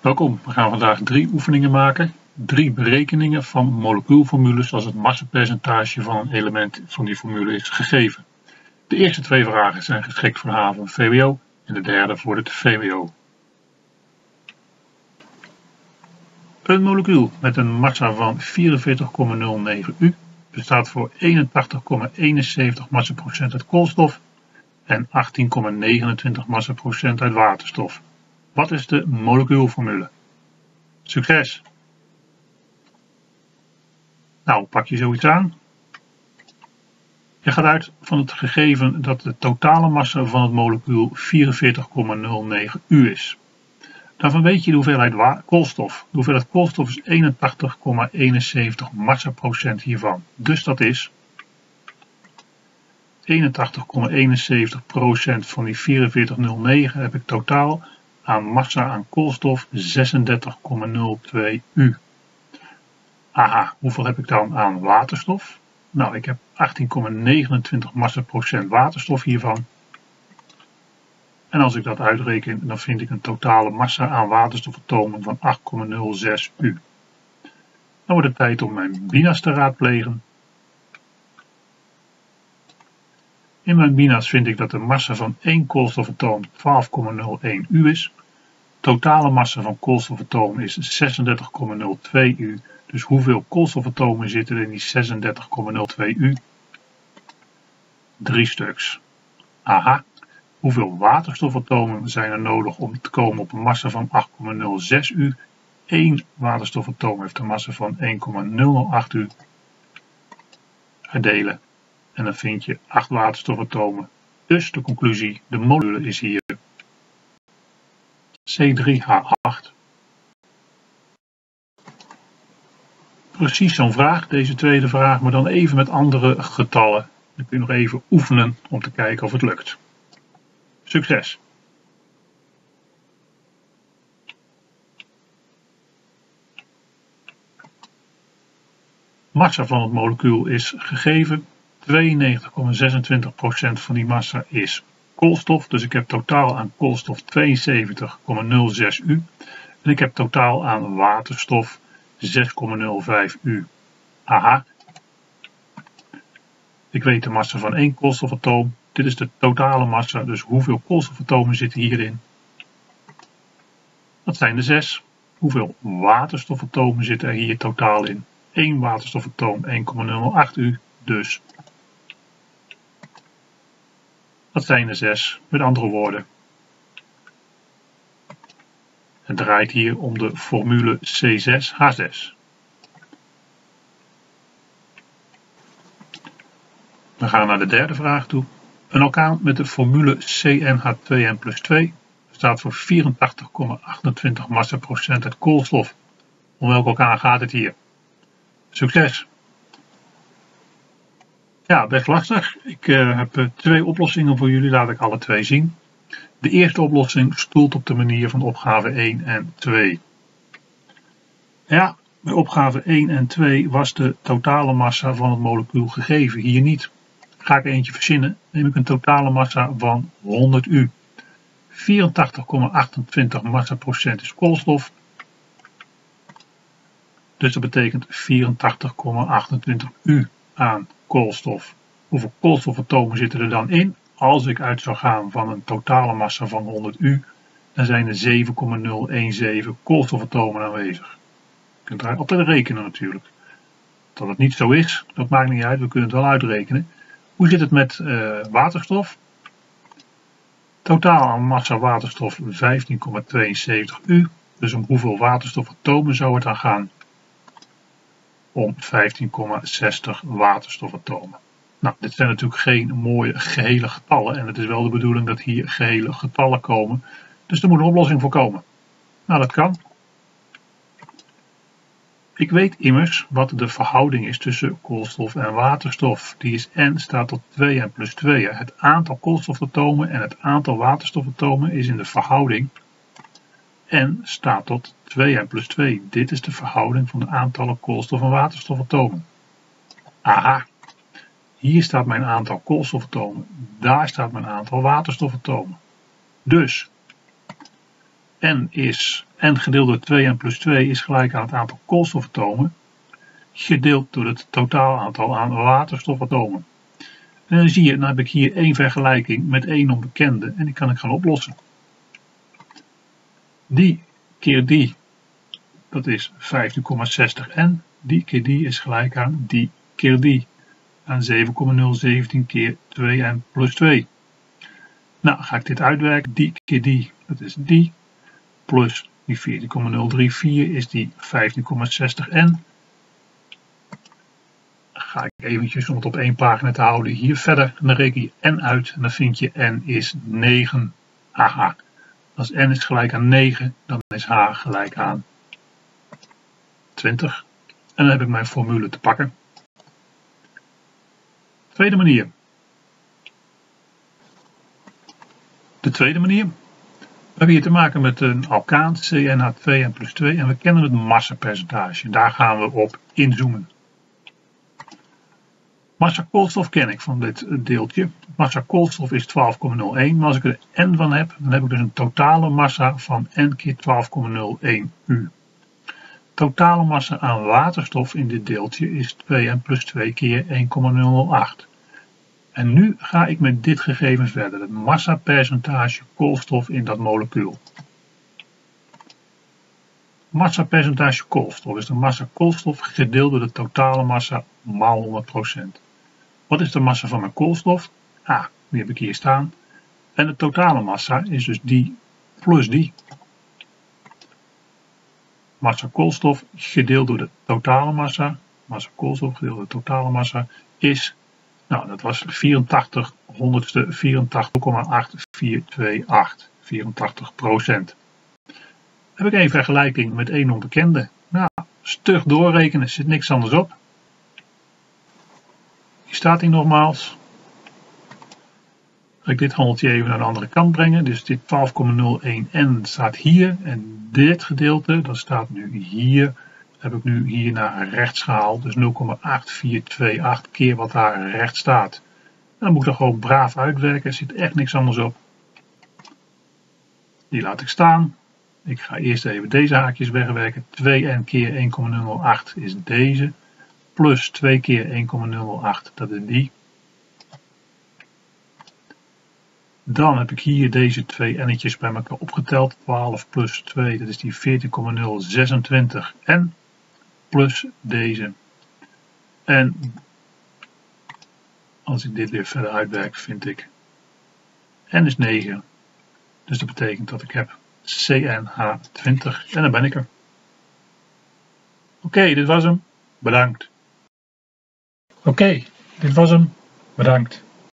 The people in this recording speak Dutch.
Welkom, we gaan vandaag 3 oefeningen maken. 3 berekeningen van molecuulformules als het massapercentage van een element van die formule is gegeven. De eerste 2 vragen zijn geschikt voor de HAVO en VWO en de derde voor het VWO. Een molecuul met een massa van 44,09 U bestaat voor 81,71 massaprocent uit koolstof en 18,29 massaprocent uit waterstof. Wat is de molecuulformule? Succes! Nou, pak je zoiets aan. Je gaat uit van het gegeven dat de totale massa van het molecuul 44,09 U is. Daarvan weet je de hoeveelheid koolstof. De hoeveelheid koolstof is 81,71 massaprocent hiervan. Dus dat is 81,71% van die 44,09 heb ik totaal aan massa aan koolstof 36,02 U. Aha, hoeveel heb ik dan aan waterstof? Nou, ik heb 18,29 massaprocent waterstof hiervan. En als ik dat uitreken, dan vind ik een totale massa aan waterstofatomen van 8,06 U. Dan wordt het tijd om mijn bina's te raadplegen. In mijn bina's vind ik dat de massa van 1 koolstofatoom 12,01 U is. Totale massa van koolstofatomen is 36,02 U. Dus hoeveel koolstofatomen zitten er in die 36,02 U? 3 stuks. Aha. Hoeveel waterstofatomen zijn er nodig om te komen op een massa van 8,06 U? 1 waterstofatoom heeft een massa van 1,008 U. Verdelen. En dan vind je 8 waterstofatomen. Dus de conclusie, de molecule is hier C3H8. Precies zo'n vraag, deze tweede vraag, maar dan even met andere getallen. Dan kun je nog even oefenen om te kijken of het lukt. Succes! Massa van het molecuul is gegeven. 92,26% van die massa is koolstof. Dus ik heb totaal aan koolstof 72,06 U. En ik heb totaal aan waterstof 6,05 U. Aha. Ik weet de massa van 1 koolstofatoom. Dit is de totale massa, dus hoeveel koolstofatomen zitten hierin? Dat zijn er 6. Hoeveel waterstofatomen zitten er hier totaal in? 1 waterstofatoom 1,008 U, dus dat zijn er 6. Met andere woorden, het draait hier om de formule C6H6. We gaan naar de derde vraag toe. Een alkaan met de formule CnH2n+2 staat voor 84,28 massaprocent uit koolstof. Om welk alkaan gaat het hier? Succes! Ja, best lastig. Ik heb 2 oplossingen voor jullie, laat ik alle 2 zien. De eerste oplossing stoelt op de manier van opgave 1 en 2. Ja, bij opgave 1 en 2 was de totale massa van het molecuul gegeven, hier niet. Ga ik eentje verzinnen, neem ik een totale massa van 100 U. 84,28 massaprocent is koolstof. Dus dat betekent 84,28 U aan koolstof. Hoeveel koolstofatomen zitten er dan in? Als ik uit zou gaan van een totale massa van 100 U, dan zijn er 7,017 koolstofatomen aanwezig. Je kunt altijd rekenen natuurlijk. Dat het niet zo is, dat maakt niet uit, we kunnen het wel uitrekenen. Hoe zit het met waterstof? Totaal aan massa waterstof 15,72 U. Dus om hoeveel waterstofatomen zou het dan gaan? Om 15,60 waterstofatomen. Nou, dit zijn natuurlijk geen mooie gehele getallen en het is wel de bedoeling dat hier gehele getallen komen. Dus er moet een oplossing voor komen. Nou, dat kan. Ik weet immers wat de verhouding is tussen koolstof en waterstof. Die is N staat tot 2N plus 2. Het aantal koolstofatomen en het aantal waterstofatomen is in de verhouding N staat tot 2N plus 2. Dit is de verhouding van de aantallen koolstof- en waterstofatomen. Aha, hier staat mijn aantal koolstofatomen. Daar staat mijn aantal waterstofatomen. Dus N is n gedeeld door 2n plus 2 is gelijk aan het aantal koolstofatomen, gedeeld door het totaal aantal aan waterstofatomen. En dan zie je, dan heb ik hier één vergelijking met één onbekende en die kan ik gaan oplossen. Die keer die, dat is 15,60n. Die keer die is gelijk aan die keer die, aan 7,017 keer 2n plus 2. Nou, ga ik dit uitwerken. Die keer die, dat is die, plus die 14,034 is die 15,60n. Ga ik eventjes, om het op één pagina te houden, hier verder. En dan reken je n uit en dan vind je n is 9. Haha. Als n is gelijk aan 9, dan is h gelijk aan 20. En dan heb ik mijn formule te pakken. Tweede manier. De tweede manier. We hebben hier te maken met een alkaan, CnH2n plus 2, en we kennen het massapercentage. Daar gaan we op inzoomen. Massa koolstof ken ik van dit deeltje. Massa koolstof is 12,01, maar als ik er n van heb, dan heb ik dus een totale massa van n keer 12,01 u. Totale massa aan waterstof in dit deeltje is 2n plus 2 keer 1,008. En nu ga ik met dit gegeven verder, het massapercentage koolstof in dat molecuul. Massapercentage koolstof is de massa koolstof gedeeld door de totale massa maal 100%. Wat is de massa van mijn koolstof? Die heb ik hier staan. En de totale massa is dus die plus die. Massa koolstof gedeeld door de totale massa. Massa koolstof gedeeld door de totale massa is, nou dat was 84 honderdste 84,8428. 84%. Heb ik één vergelijking met één onbekende. Nou, stug doorrekenen, zit niks anders op. Hier staat hij nogmaals. Ga ik dit handeltje even naar de andere kant brengen. Dus dit 12,01n staat hier. En dit gedeelte, dat staat nu hier. Heb ik nu hier naar rechts gehaald. Dus 0,8428 keer wat daar rechts staat. En dan moet ik er gewoon braaf uitwerken. Er zit echt niks anders op. Die laat ik staan. Ik ga eerst even deze haakjes wegwerken. 2n keer 1,008 is deze. Plus 2 keer 1,008, dat is die. Dan heb ik hier deze twee n'tjes bij elkaar opgeteld. 12 plus 2, dat is die 14,026 n. Plus deze. En als ik dit weer verder uitwerk, vind ik n is 9. Dus dat betekent dat ik heb CnH20 en dan ben ik er. Oké, dit was hem. Bedankt. Oké, dit was hem. Bedankt.